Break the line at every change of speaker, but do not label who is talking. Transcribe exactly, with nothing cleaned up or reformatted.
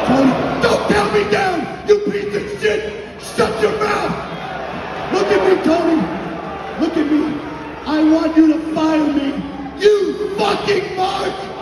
Tony, don't tell me down, you piece of shit! Shut your mouth! Look at me, Tony! Look at me! I want you to fire me! You fucking mark!